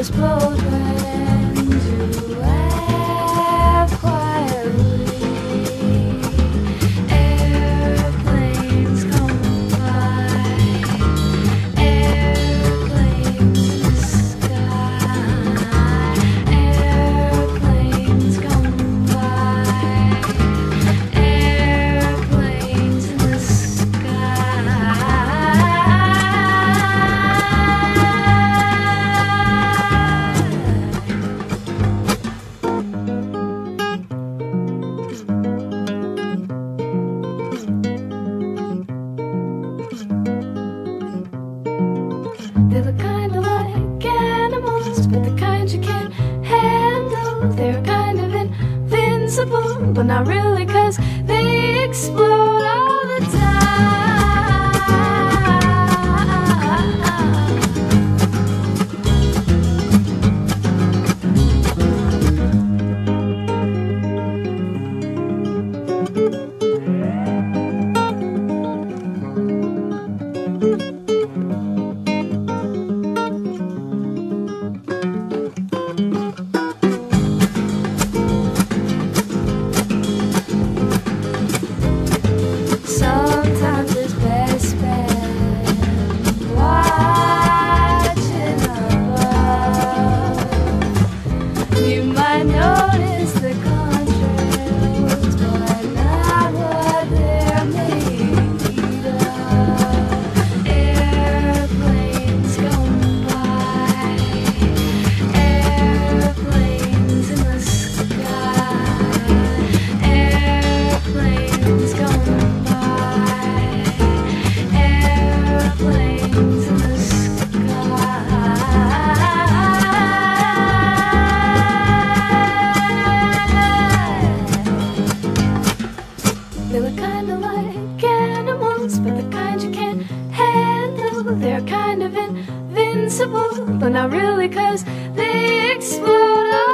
explode when you laugh quietly. Airplanes come by, airplanes in the sky, airplanes come by, airplanes in the They're the kind of like animals, but the kind you can't handle. They're kind of invincible, but not really, 'cause they explode all the time. Sometimes it's best spent watching above. You might notice the contrails, but not what they're made of. Airplanes come by, airplanes in the sky, airplanes come by, airplanes in the sky. They look kind of like animals, but the kind you can't handle. They're kind of invincible, but not really, 'cause they explode